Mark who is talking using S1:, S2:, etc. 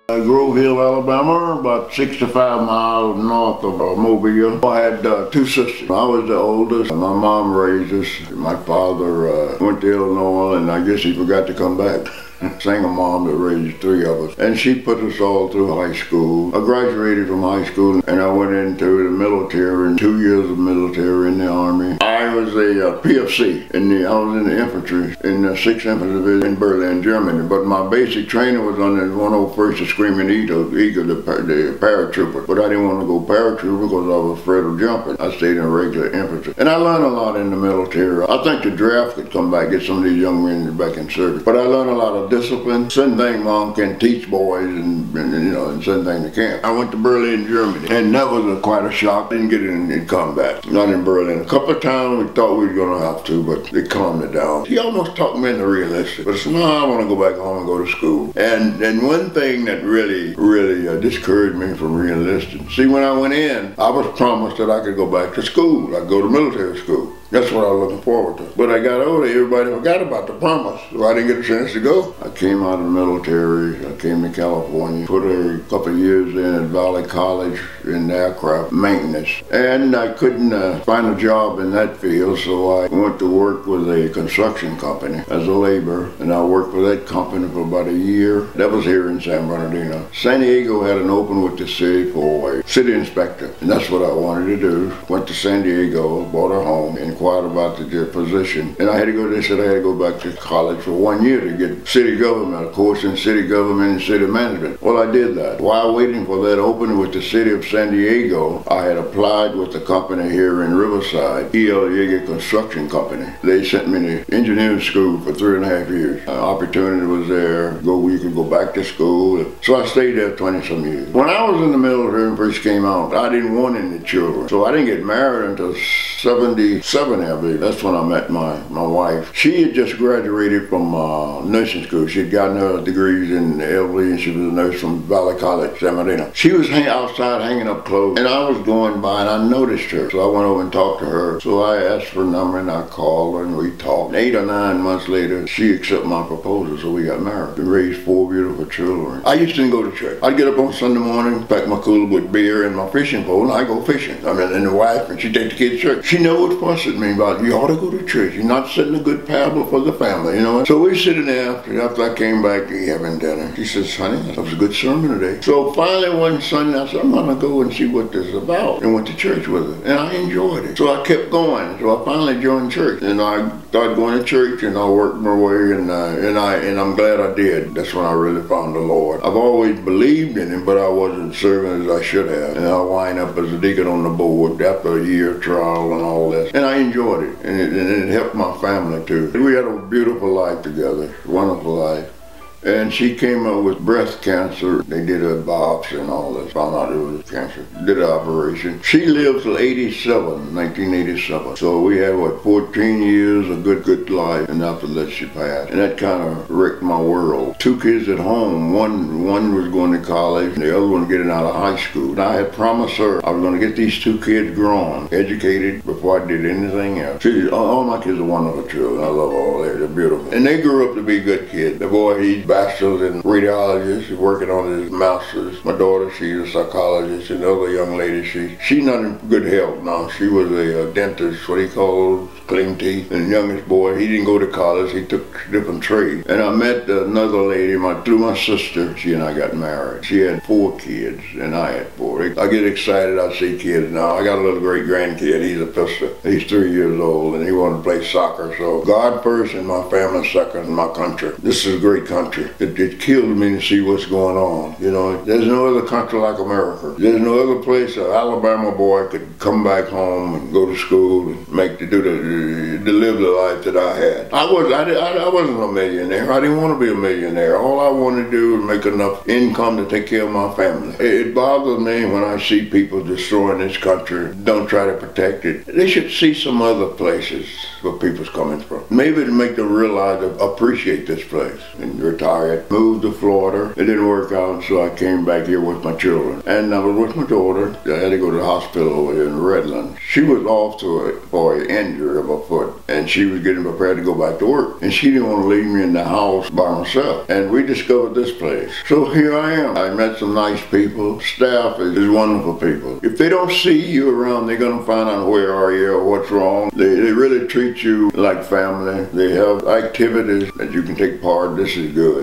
S1: Grove Hill, Alabama, about 65 miles north of Mobile. I had two sisters. I was the oldest. My mom raised us. My father went to Illinois, and I guess he forgot to come back. Single mom that raised three of us. And she put us all through high school. I graduated from high school and I went into the military, 2 years of military in the Army. I was a PFC. I was in the infantry in the 6th Infantry Division in Berlin, Germany. But my basic training was under the 101st Screaming Eagle, the paratrooper. But I didn't want to go paratrooper because I was afraid of jumping. I stayed in regular infantry. And I learned a lot in the military. I think the draft could come back, get some of these young men back in service. But I learned a lot of discipline. Certain things mom can teach boys and certain things they can't. I went to Berlin, Germany, and that was quite a shock. Didn't get in combat. Not in Berlin. A couple of times we thought we were going to have to, but they calmed it down. He almost talked me into realistic. But I said, no, I want to go back home and go to school. And one thing that really discouraged me from realistic. See, when I went in, I was promised that I could go back to school. I'd go to military school. That's what I was looking forward to. But I got older, everybody forgot about the promise, so I didn't get a chance to go. I came out of the military, I came to California, put a couple of years in at Valley College in aircraft maintenance. And I couldn't find a job in that field, so I went to work with a construction company as a laborer, and I worked for that company for about a year. That was here in San Bernardino. San Diego had an open with the city for a city inspector, and that's what I wanted to do. Went to San Diego, bought a home, inquired about the position, and I had to go. They said I had to go back to college for 1 year to get city government, a course in city government and city management. Well, I did that. While waiting for that opening with the city of San Diego, I had applied with the company here in Riverside, E.L. Yeager Construction Company. They sent me to engineering school for 3.5 years. Opportunity was there. You could go back to school. So I stayed there 20-some years. When I was in the military and first came out, I didn't want any children. So I didn't get married until 77, I believe. That's when I met my wife. She had just graduated from nursing school. She had gotten her degrees in LV, and she was a nurse from Valley College, San Bernardino. She was outside hanging up clothes, and I was going by and I noticed her. So I went over and talked to her. So I asked for a number and I called her and we talked. 8 or 9 months later, she accepted my proposal, so we got married. We raised 4 beautiful children. I used to go to church. I'd get up on Sunday morning, pack my cooler with beer and my fishing pole, and I'd go fishing. And the wife, and she'd take the kids to church. She never would fuss at me about, you ought to go to church. You're not setting a good parable for the family, So we're sitting there after I came back to having dinner. She says, honey, that was a good sermon today. So finally one Sunday I said, I'm gonna go and see what this is about. And went to church with her. And I enjoyed it. So I kept going. So I finally joined church. And I started going to church and I worked my way and I'm glad I did. That's when I really found the Lord. I've always believed in him, but I wasn't serving as I should have. And I wind up as a deacon on the board after a year of trial and all this. And I enjoyed it. And it helped my family too. We had a beautiful life together, wonderful life. And she came up with breast cancer. They did a biopsy and all this, found out it was cancer. Did an operation. She lived till 1987. So we had, 14 years of good life, and after that she passed. And that kind of wrecked my world. 2 kids at home. One was going to college, and the other one getting out of high school. And I had promised her I was going to get these 2 kids grown, educated, before I did anything else. All my kids are wonderful children. I love all that. They're beautiful. And they grew up to be good kids. The boy, he's bachelor's in radiology. She's working on his master's. My daughter, she's a psychologist. And the other young lady, she's not in good health now. She was a dentist, what he calls clean teeth. And the youngest boy, he didn't go to college. He took different trades. And I met another lady through my sister. She and I got married. She had 4 kids, and I had 4. I get excited. I see kids now. I got a little great grandkid. He's a pistol. He's 3 years old, and he wanted to play soccer. So God first and my family second and my country. This is a great country. It killed me to see what's going on. There's no other country like America. There's no other place an Alabama boy could come back home and go to school and to live the life that I had. I wasn't a millionaire. I didn't want to be a millionaire. All I wanted to do was make enough income to take care of my family. It bothers me when I see people destroying this country. Don't try to protect it. They should see some other places where people's coming from. Maybe to make them realize to appreciate this place and retire. retired, moved to Florida. It didn't work out, so I came back here with my children. And I was with my daughter. I had to go to the hospital over here in Redlands. She was off for an injury of her foot, and she was getting prepared to go back to work. And she didn't want to leave me in the house by myself. And we discovered this place. So here I am. I met some nice people. Staff is wonderful people. If they don't see you around, they're going to find out where are you or what's wrong. They really treat you like family. They have activities that you can take part. This is good.